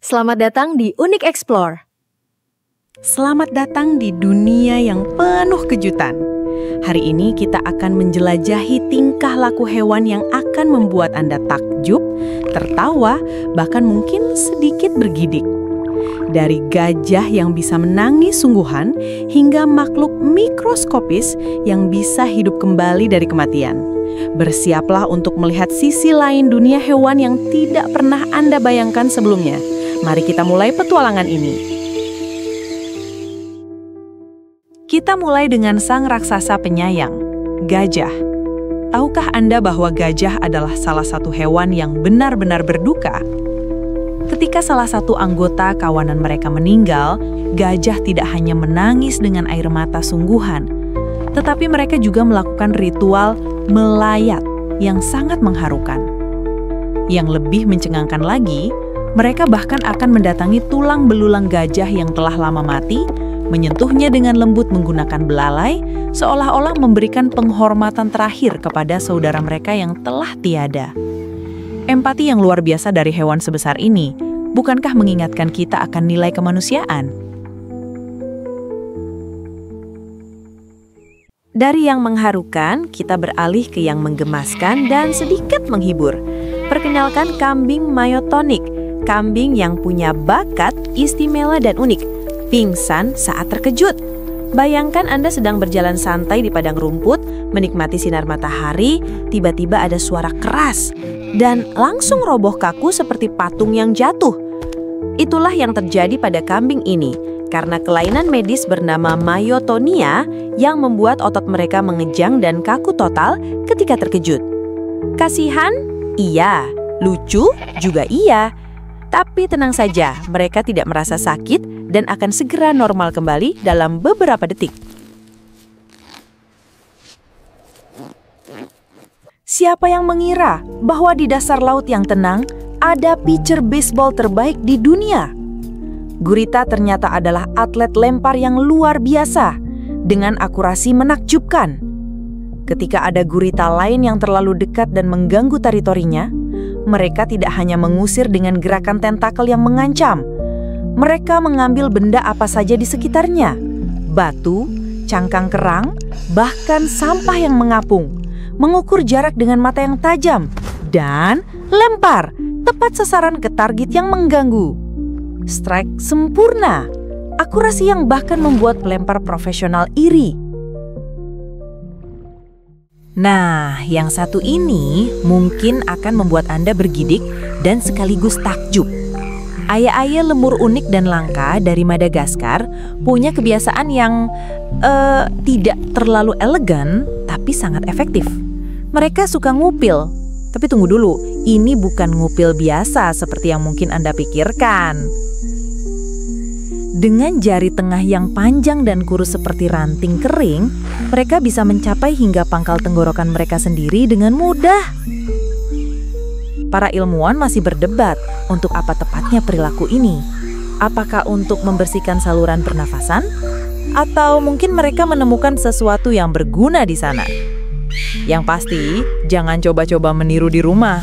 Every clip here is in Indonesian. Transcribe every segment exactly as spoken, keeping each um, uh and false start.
Selamat datang di Unik Explore. Selamat datang di dunia yang penuh kejutan. Hari ini kita akan menjelajahi tingkah laku hewan yang akan membuat Anda takjub, tertawa, bahkan mungkin sedikit bergidik. Dari gajah yang bisa menangis sungguhan hingga makhluk mikroskopis yang bisa hidup kembali dari kematian. Bersiaplah untuk melihat sisi lain dunia hewan yang tidak pernah Anda bayangkan sebelumnya. Mari kita mulai petualangan ini. Kita mulai dengan sang raksasa penyayang, gajah. Tahukah Anda bahwa gajah adalah salah satu hewan yang benar-benar berduka? Ketika salah satu anggota kawanan mereka meninggal, gajah tidak hanya menangis dengan air mata sungguhan, tetapi mereka juga melakukan ritual melayat yang sangat mengharukan. Yang lebih mencengangkan lagi, mereka bahkan akan mendatangi tulang belulang gajah yang telah lama mati, menyentuhnya dengan lembut menggunakan belalai, seolah-olah memberikan penghormatan terakhir kepada saudara mereka yang telah tiada. Empati yang luar biasa dari hewan sebesar ini, bukankah mengingatkan kita akan nilai kemanusiaan? Dari yang mengharukan, kita beralih ke yang menggemaskan dan sedikit menghibur. Perkenalkan kambing myotonik, kambing yang punya bakat istimewa dan unik, pingsan saat terkejut. Bayangkan Anda sedang berjalan santai di padang rumput, menikmati sinar matahari, tiba-tiba ada suara keras, dan langsung roboh kaku seperti patung yang jatuh. Itulah yang terjadi pada kambing ini, karena kelainan medis bernama myotonia yang membuat otot mereka mengejang dan kaku total ketika terkejut. Kasihan? Iya. Lucu? Juga iya. Tapi tenang saja, mereka tidak merasa sakit dan akan segera normal kembali dalam beberapa detik. Siapa yang mengira bahwa di dasar laut yang tenang ada pitcher baseball terbaik di dunia? Gurita ternyata adalah atlet lempar yang luar biasa dengan akurasi menakjubkan. Ketika ada gurita lain yang terlalu dekat dan mengganggu teritorinya, mereka tidak hanya mengusir dengan gerakan tentakel yang mengancam. Mereka mengambil benda apa saja di sekitarnya. Batu, cangkang kerang, bahkan sampah yang mengapung. Mengukur jarak dengan mata yang tajam. Dan lempar, tepat sasaran ke target yang mengganggu. Strike sempurna. Akurasi yang bahkan membuat pelempar profesional iri. Nah, yang satu ini mungkin akan membuat Anda bergidik dan sekaligus takjub. Ayah-ayah lemur unik dan langka dari Madagaskar punya kebiasaan yang uh, tidak terlalu elegan tapi sangat efektif. Mereka suka ngupil. Tapi tunggu dulu, ini bukan ngupil biasa seperti yang mungkin Anda pikirkan. Dengan jari tengah yang panjang dan kurus seperti ranting kering, mereka bisa mencapai hingga pangkal tenggorokan mereka sendiri dengan mudah. Para ilmuwan masih berdebat untuk apa tepatnya perilaku ini. Apakah untuk membersihkan saluran pernafasan? Atau mungkin mereka menemukan sesuatu yang berguna di sana? Yang pasti, jangan coba-coba meniru di rumah.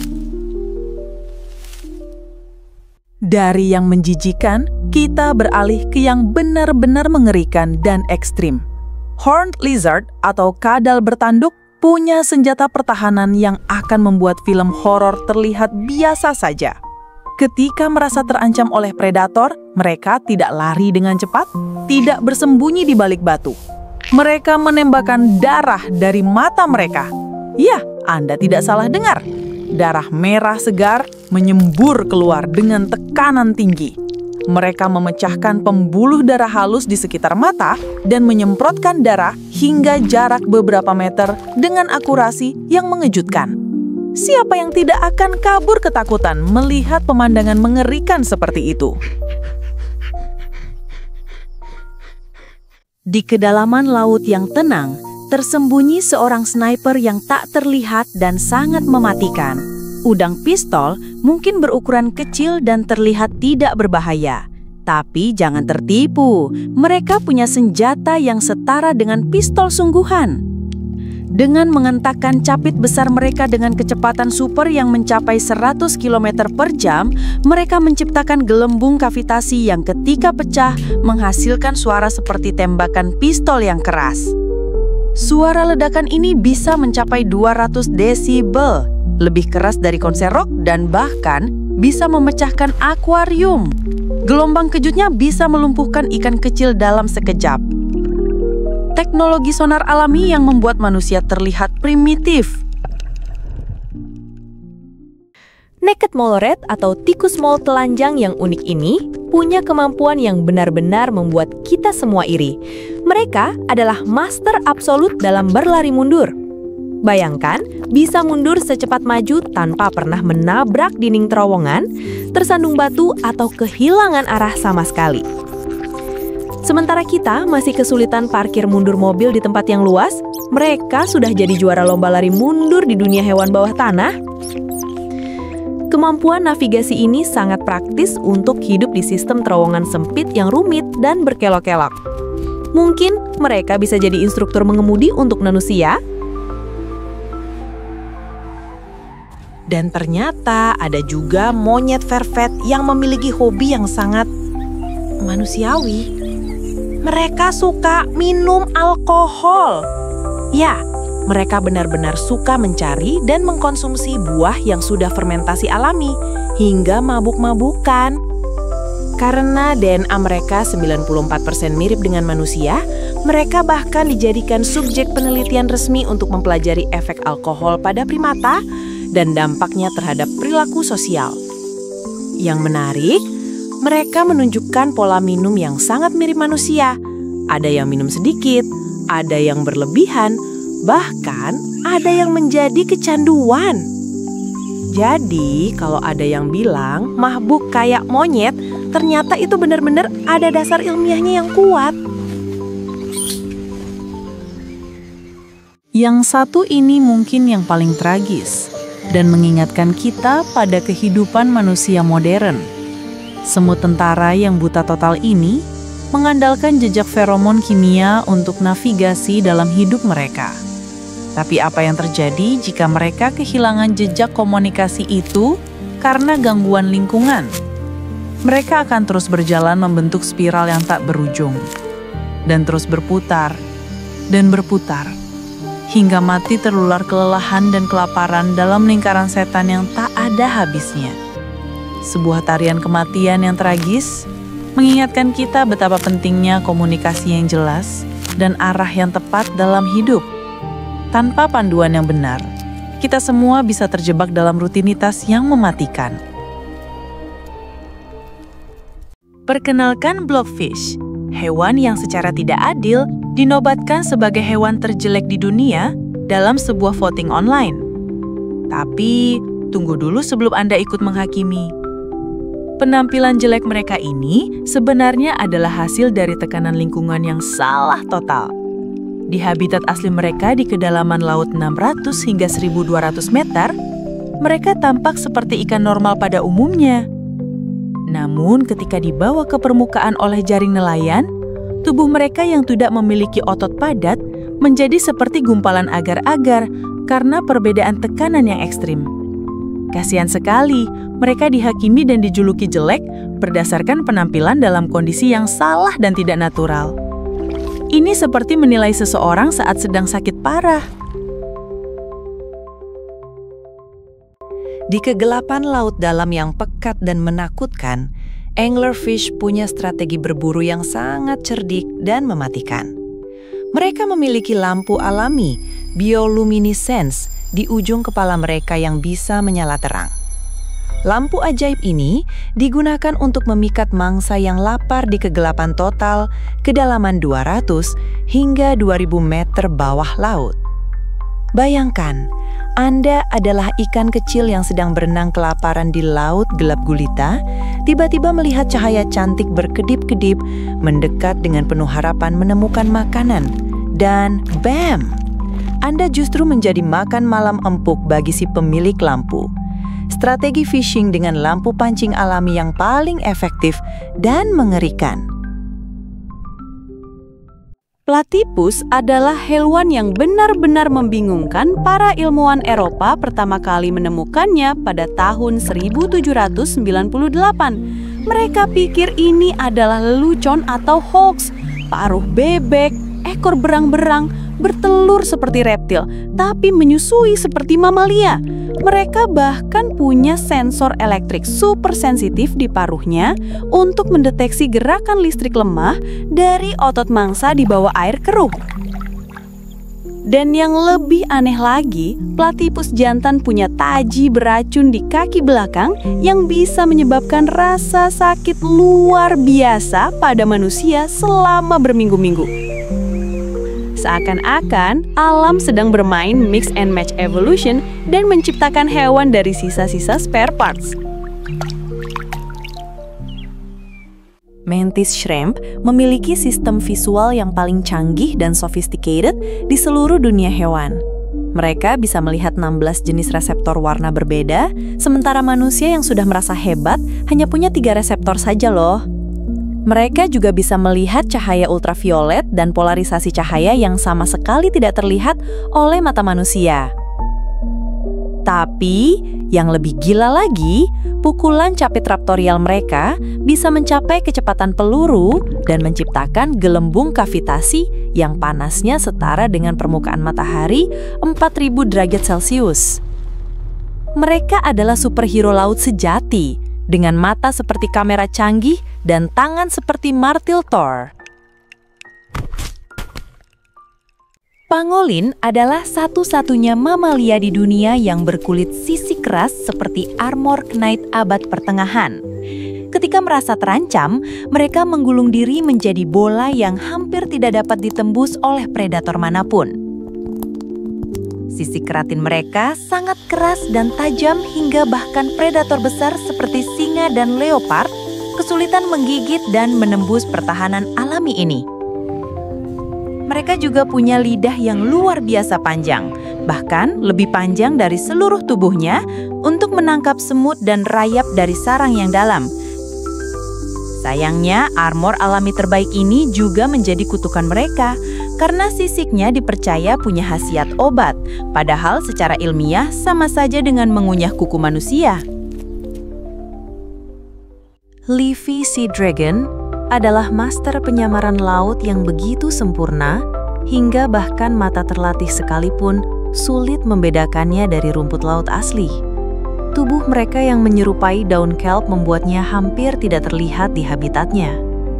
Dari yang menjijikan, kita beralih ke yang benar-benar mengerikan dan ekstrim. Horned lizard atau kadal bertanduk punya senjata pertahanan yang akan membuat film horor terlihat biasa saja. Ketika merasa terancam oleh predator, mereka tidak lari dengan cepat, tidak bersembunyi di balik batu. Mereka menembakkan darah dari mata mereka. Ya, Anda tidak salah dengar. Darah merah segar menyembur keluar dengan tekanan tinggi. Mereka memecahkan pembuluh darah halus di sekitar mata dan menyemprotkan darah hingga jarak beberapa meter dengan akurasi yang mengejutkan. Siapa yang tidak akan kabur ketakutan melihat pemandangan mengerikan seperti itu? Di kedalaman laut yang tenang, tersembunyi seorang sniper yang tak terlihat dan sangat mematikan. Udang pistol mungkin berukuran kecil dan terlihat tidak berbahaya. Tapi jangan tertipu, mereka punya senjata yang setara dengan pistol sungguhan. Dengan mengentakkan capit besar mereka dengan kecepatan super yang mencapai seratus kilometer per jam, mereka menciptakan gelembung kavitasi yang ketika pecah menghasilkan suara seperti tembakan pistol yang keras. Suara ledakan ini bisa mencapai dua ratus desibel, lebih keras dari konser rock dan bahkan bisa memecahkan akuarium. Gelombang kejutnya bisa melumpuhkan ikan kecil dalam sekejap. Teknologi sonar alami yang membuat manusia terlihat primitif. Naked mole rat atau tikus mole telanjang yang unik ini punya kemampuan yang benar-benar membuat kita semua iri. Mereka adalah master absolut dalam berlari mundur. Bayangkan, bisa mundur secepat maju tanpa pernah menabrak dinding terowongan, tersandung batu, atau kehilangan arah sama sekali. Sementara kita masih kesulitan parkir mundur mobil di tempat yang luas, mereka sudah jadi juara lomba lari mundur di dunia hewan bawah tanah. Kemampuan navigasi ini sangat praktis untuk hidup di sistem terowongan sempit yang rumit dan berkelok-kelok. Mungkin mereka bisa jadi instruktur mengemudi untuk manusia. Dan ternyata ada juga monyet vervet yang memiliki hobi yang sangat manusiawi. Mereka suka minum alkohol. Ya, mereka benar-benar suka mencari dan mengkonsumsi buah yang sudah fermentasi alami hingga mabuk-mabukan. Karena D N A mereka sembilan puluh empat persen mirip dengan manusia, mereka bahkan dijadikan subjek penelitian resmi untuk mempelajari efek alkohol pada primata dan dampaknya terhadap perilaku sosial. Yang menarik, mereka menunjukkan pola minum yang sangat mirip manusia. Ada yang minum sedikit, ada yang berlebihan, bahkan ada yang menjadi kecanduan. Jadi, kalau ada yang bilang mabuk kayak monyet, ternyata itu benar-benar ada dasar ilmiahnya yang kuat. Yang satu ini mungkin yang paling tragis dan mengingatkan kita pada kehidupan manusia modern. Semut tentara yang buta total ini mengandalkan jejak feromon kimia untuk navigasi dalam hidup mereka. Tapi apa yang terjadi jika mereka kehilangan jejak komunikasi itu karena gangguan lingkungan? Mereka akan terus berjalan membentuk spiral yang tak berujung, dan terus berputar, dan berputar, hingga mati terlular kelelahan dan kelaparan dalam lingkaran setan yang tak ada habisnya. Sebuah tarian kematian yang tragis mengingatkan kita betapa pentingnya komunikasi yang jelas dan arah yang tepat dalam hidup. Tanpa panduan yang benar, kita semua bisa terjebak dalam rutinitas yang mematikan. Perkenalkan blobfish, hewan yang secara tidak adil dinobatkan sebagai hewan terjelek di dunia dalam sebuah voting online. Tapi, tunggu dulu sebelum Anda ikut menghakimi. Penampilan jelek mereka ini sebenarnya adalah hasil dari tekanan lingkungan yang salah total. Di habitat asli mereka di kedalaman laut enam ratus hingga seribu dua ratus meter, mereka tampak seperti ikan normal pada umumnya. Namun ketika dibawa ke permukaan oleh jaring nelayan, tubuh mereka yang tidak memiliki otot padat menjadi seperti gumpalan agar-agar karena perbedaan tekanan yang ekstrim. Kasihan sekali, mereka dihakimi dan dijuluki jelek berdasarkan penampilan dalam kondisi yang salah dan tidak natural. Ini seperti menilai seseorang saat sedang sakit parah. Di kegelapan laut dalam yang pekat dan menakutkan, anglerfish punya strategi berburu yang sangat cerdik dan mematikan. Mereka memiliki lampu alami, bioluminescence, di ujung kepala mereka yang bisa menyala terang. Lampu ajaib ini digunakan untuk memikat mangsa yang lapar di kegelapan total kedalaman dua ratus hingga dua ribu meter bawah laut. Bayangkan, Anda adalah ikan kecil yang sedang berenang kelaparan di laut gelap gulita, tiba-tiba melihat cahaya cantik berkedip-kedip mendekat dengan penuh harapan menemukan makanan, dan bam! Anda justru menjadi makan malam empuk bagi si pemilik lampu. Strategi fishing dengan lampu pancing alami yang paling efektif dan mengerikan. Platypus adalah hewan yang benar-benar membingungkan para ilmuwan Eropa pertama kali menemukannya pada tahun seribu tujuh ratus sembilan puluh delapan. Mereka pikir ini adalah lelucon atau hoax, paruh bebek, ekor berang-berang, bertelur seperti reptil, tapi menyusui seperti mamalia. Mereka bahkan punya sensor elektrik super sensitif di paruhnya untuk mendeteksi gerakan listrik lemah dari otot mangsa di bawah air keruh. Dan yang lebih aneh lagi, platypus jantan punya taji beracun di kaki belakang yang bisa menyebabkan rasa sakit luar biasa pada manusia selama berminggu-minggu. Seakan-akan alam sedang bermain mix and match evolution dan menciptakan hewan dari sisa-sisa spare parts. Mantis shrimp memiliki sistem visual yang paling canggih dan sophisticated di seluruh dunia hewan. Mereka bisa melihat enam belas jenis reseptor warna berbeda, sementara manusia yang sudah merasa hebat hanya punya tiga reseptor saja loh. Mereka juga bisa melihat cahaya ultraviolet dan polarisasi cahaya yang sama sekali tidak terlihat oleh mata manusia. Tapi, yang lebih gila lagi, pukulan capit raptorial mereka bisa mencapai kecepatan peluru dan menciptakan gelembung kavitasi yang panasnya setara dengan permukaan matahari empat ribu derajat Celcius. Mereka adalah superhero laut sejati, dengan mata seperti kamera canggih dan tangan seperti martil Thor. Pangolin adalah satu-satunya mamalia di dunia yang berkulit sisi keras seperti armor knight abad pertengahan. Ketika merasa terancam, mereka menggulung diri menjadi bola yang hampir tidak dapat ditembus oleh predator manapun. Sisi keratin mereka sangat keras dan tajam hingga bahkan predator besar seperti singa dan leopard kesulitan menggigit dan menembus pertahanan alami ini. Mereka juga punya lidah yang luar biasa panjang, bahkan lebih panjang dari seluruh tubuhnya untuk menangkap semut dan rayap dari sarang yang dalam. Sayangnya, armor alami terbaik ini juga menjadi kutukan mereka karena sisiknya dipercaya punya khasiat obat, padahal secara ilmiah sama saja dengan mengunyah kuku manusia. Leafy Sea Dragon adalah master penyamaran laut yang begitu sempurna hingga bahkan mata terlatih sekalipun sulit membedakannya dari rumput laut asli. Tubuh mereka yang menyerupai daun kelp membuatnya hampir tidak terlihat di habitatnya.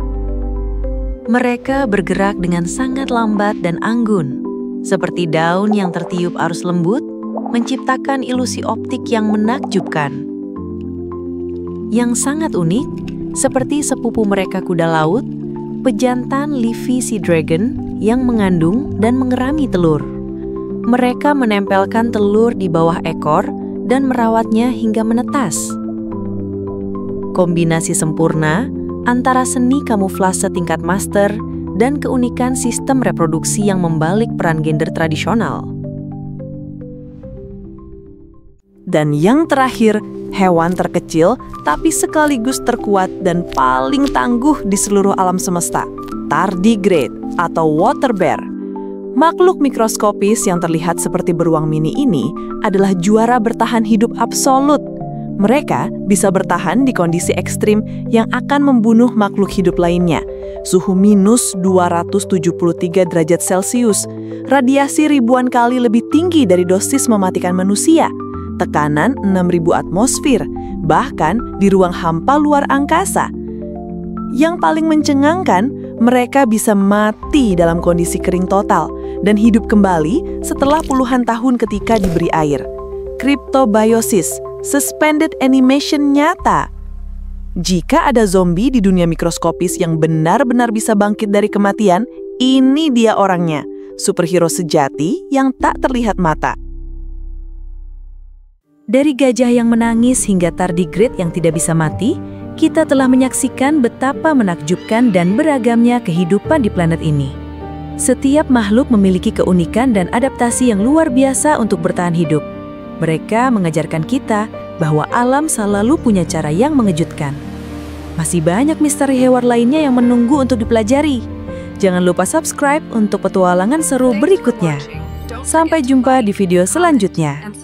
Mereka bergerak dengan sangat lambat dan anggun, seperti daun yang tertiup arus lembut, menciptakan ilusi optik yang menakjubkan. Yang sangat unik, seperti sepupu mereka kuda laut, pejantan Leafy Sea Dragon yang mengandung dan mengerami telur. Mereka menempelkan telur di bawah ekor dan merawatnya hingga menetas. Kombinasi sempurna antara seni kamuflase tingkat master dan keunikan sistem reproduksi yang membalik peran gender tradisional. Dan yang terakhir, hewan terkecil tapi sekaligus terkuat dan paling tangguh di seluruh alam semesta, tardigrade atau water bear. Makhluk mikroskopis yang terlihat seperti beruang mini ini adalah juara bertahan hidup absolut. Mereka bisa bertahan di kondisi ekstrim yang akan membunuh makhluk hidup lainnya. Suhu minus dua ratus tujuh puluh tiga derajat Celcius, radiasi ribuan kali lebih tinggi dari dosis mematikan manusia, tekanan enam ribu atmosfer, bahkan di ruang hampa luar angkasa. Yang paling mencengangkan, mereka bisa mati dalam kondisi kering total dan hidup kembali setelah puluhan tahun ketika diberi air. Cryptobiosis, suspended animation nyata. Jika ada zombie di dunia mikroskopis yang benar-benar bisa bangkit dari kematian, ini dia orangnya, superhero sejati yang tak terlihat mata. Dari gajah yang menangis hingga tardigrade yang tidak bisa mati, kita telah menyaksikan betapa menakjubkan dan beragamnya kehidupan di planet ini. Setiap makhluk memiliki keunikan dan adaptasi yang luar biasa untuk bertahan hidup. Mereka mengajarkan kita bahwa alam selalu punya cara yang mengejutkan. Masih banyak misteri hewan lainnya yang menunggu untuk dipelajari. Jangan lupa subscribe untuk petualangan seru berikutnya. Sampai jumpa di video selanjutnya.